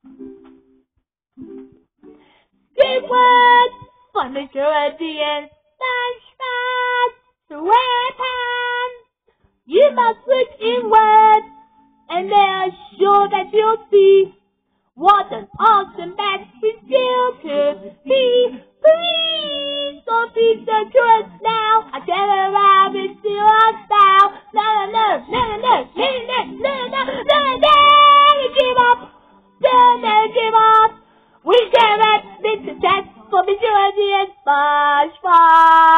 Great words for maturity and SpongeBob SquarePants. You must look inward and make sure that you'll see what an awesome match his skill could be. Please don't speak the truth now. I get around and see us now. No, give up. Never give up. We can't make the test for maturity and SpongeBob.